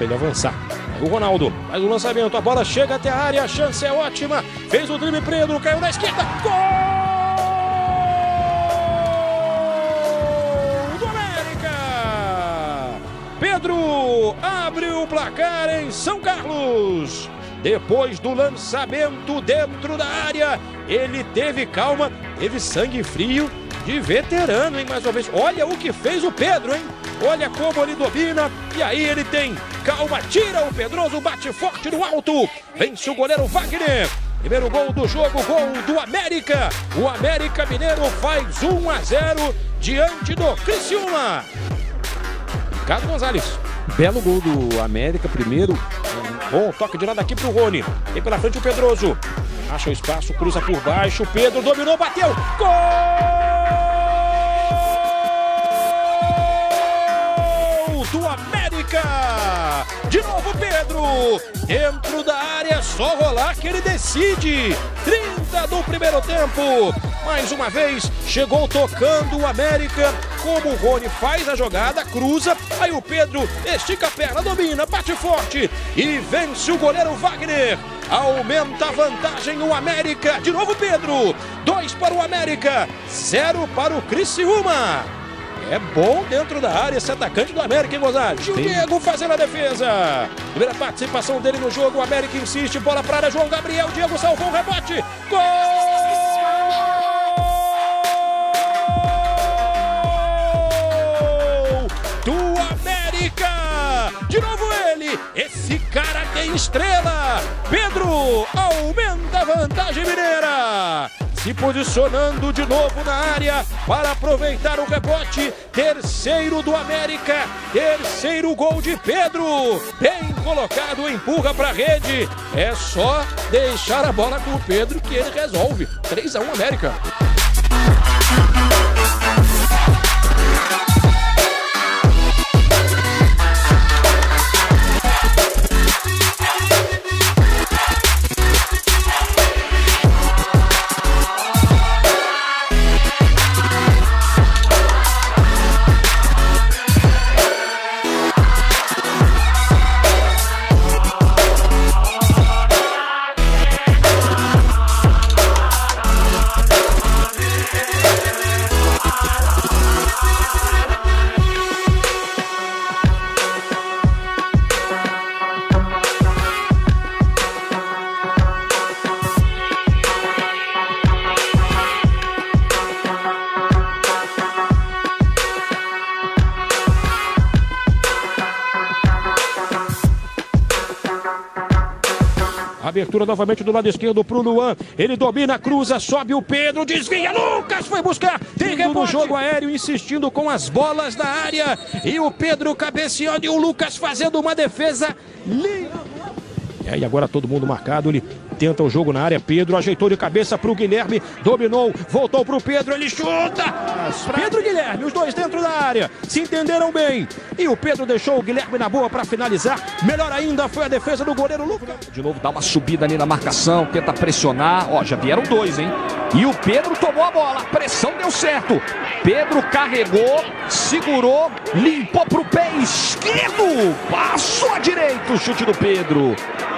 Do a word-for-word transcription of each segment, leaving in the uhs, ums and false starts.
para ele avançar. O Ronaldo faz o lançamento, a bola chega até a área, a chance é ótima. Fez o drible, Pedro, caiu na esquerda. Gol do América! Pedro abre o placar em São Carlos. Depois do lançamento dentro da área, ele teve calma, teve sangue frio de veterano, hein, mais uma vez. Olha o que fez o Pedro, hein? Olha como ele domina, e aí ele tem calma, tira o Pedroso, bate forte no alto, vence o goleiro Wagner. Primeiro gol do jogo, gol do América. O América Mineiro faz um a zero diante do Criciúma. Ricardo Gonzalez. Belo gol do América, primeiro. Bom, toque de lado aqui pro Rony. Tem pela frente o Pedroso. Acha o espaço, cruza por baixo. Pedro dominou, bateu. Gol do América! De novo Pedro. Dentro da área, só rolar que ele decide. trinta do primeiro tempo. Mais uma vez, chegou tocando o América. Como o Rony faz a jogada, cruza. Aí o Pedro estica a perna, domina, bate forte. E vence o goleiro Wagner. Aumenta a vantagem o América. De novo Pedro. Dois para o América. Zero para o Criciúma. É bom dentro da área esse atacante do América, hein, Gonzalez? O Diego fazendo a defesa. Primeira participação dele no jogo. O América insiste. Bola para a área. João Gabriel. Diego salvou o rebote. Gol do América! De novo ele. Esse cara tem estrela. Pedro aumenta a vantagem mineira. Se posicionando de novo na área para aproveitar o rebote. Terceiro do América. Terceiro gol de Pedro. Bem colocado, empurra para a rede. É só deixar a bola com o Pedro que ele resolve. três a um América. Abertura novamente do lado esquerdo para o Luan. Ele domina, cruza, sobe o Pedro, desvia. Lucas foi buscar. Tem rebote no jogo aéreo, insistindo com as bolas na área. E o Pedro cabeceando e o Lucas fazendo uma defesa linda. É, e agora todo mundo marcado. Ele tenta o jogo na área. Pedro ajeitou de cabeça para o Guilherme. Dominou, voltou para o Pedro. Ele chuta. Pedro e Guilherme, os dois dentro da área. Se entenderam bem. E o Pedro deixou o Guilherme na boa para finalizar. Melhor ainda foi a defesa do goleiro Lucas. De novo dá uma subida ali na marcação. Tenta pressionar. Ó, já vieram dois, hein? E o Pedro tomou a bola. A pressão deu certo. Pedro carregou, segurou, limpou para o pé esquerdo. Passou à direita o chute do Pedro.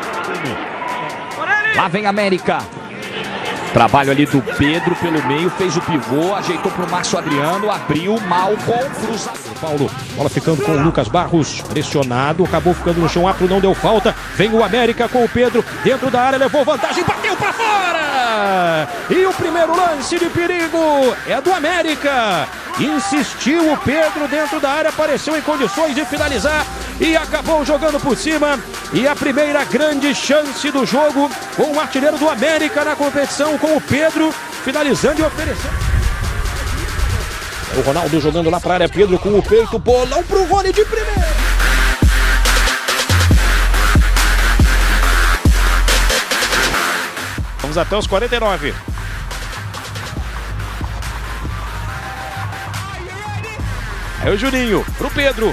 Lá vem América. Trabalho ali do Pedro pelo meio, fez o pivô, ajeitou para o Márcio Adriano, abriu mal com o cruzamento. Paulo, bola ficando com o Lucas Barros, pressionado, acabou ficando no chão, Atro não deu falta. Vem o América com o Pedro, dentro da área, levou vantagem, bateu para fora! E o primeiro lance de perigo é do América. Insistiu o Pedro dentro da área, apareceu em condições de finalizar e acabou jogando por cima. E a primeira grande chance do jogo com o artilheiro do América na competição, com o Pedro finalizando e oferecendo. O Ronaldo jogando lá para a área, Pedro com o peito, bolão para o Rony de primeira. Vamos até os quarenta e nove. Aí o Juninho, pro Pedro.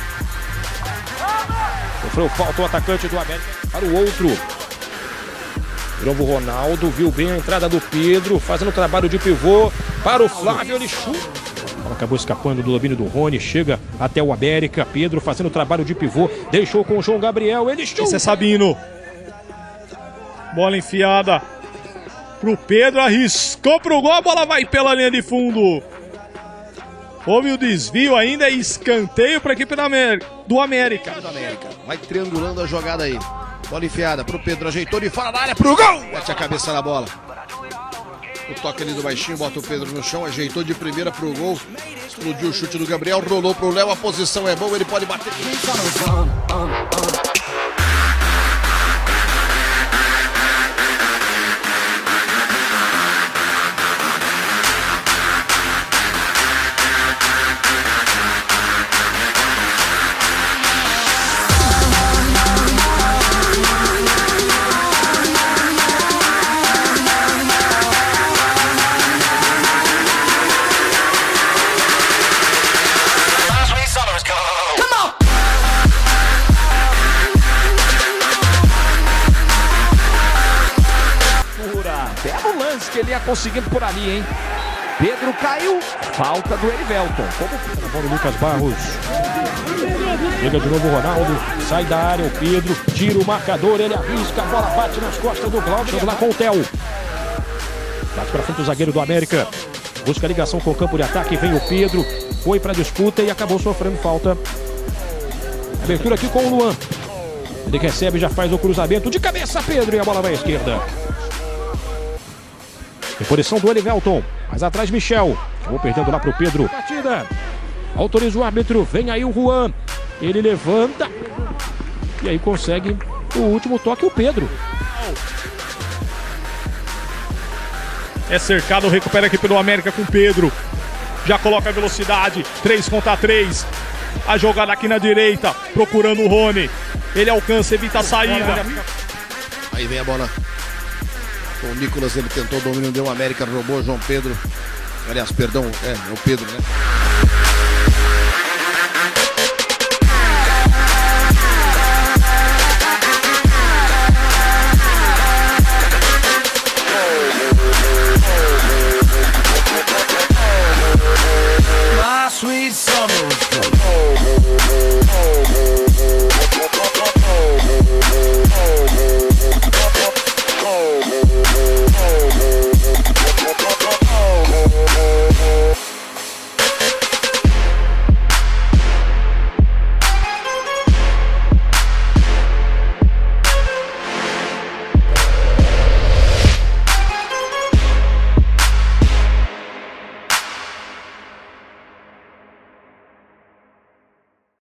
Sofreu falta o atacante do América para o outro. De novo o Ronaldo, viu bem a entrada do Pedro, fazendo o trabalho de pivô para o Flávio, ele chuta. Ela acabou escapando do domínio do Rony, chega até o América. Pedro fazendo o trabalho de pivô, deixou com o João Gabriel, ele chuta. Esse é Sabino. Bola enfiada pro Pedro, arriscou pro gol, a bola vai pela linha de fundo. Houve o desvio ainda, escanteio para a equipe da América, do América. do América. Vai triangulando a jogada aí. Bola enfiada pro Pedro, ajeitou de fora da área pro gol. Mete a cabeça na bola. O toque ali do baixinho, bota o Pedro no chão, ajeitou de primeira pro gol. Explodiu o chute do Gabriel, rolou pro Léo, a posição é boa, ele pode bater. Belo lance que ele ia conseguindo por ali, hein? Pedro caiu, falta do Erivelton. Como na bola do Lucas Barros. Chega de novo o Ronaldo, sai da área o Pedro, tira o marcador, ele arrisca, a bola bate nas costas do Cláudio. Chega lá com o Theo. Bate para frente o zagueiro do América. Busca a ligação com o campo de ataque, vem o Pedro, foi para a disputa e acabou sofrendo falta. Abertura aqui com o Luan. Ele recebe, já faz o cruzamento de cabeça, Pedro, e a bola vai à esquerda. Em posição do Erivelton, mais atrás Michel, acabou perdendo lá pro Pedro. Batida, autoriza o árbitro, vem aí o Juan, ele levanta e aí consegue o último toque, o Pedro. É cercado, recupera aqui pelo América com Pedro. Já coloca a velocidade, três contra três. A jogada aqui na direita, procurando o Rony. Ele alcança, evita a saída. Aí vem a bola. O Nicolas, ele tentou o domínio, deu o América, roubou o João Pedro. Aliás, perdão, é, é o Pedro, né?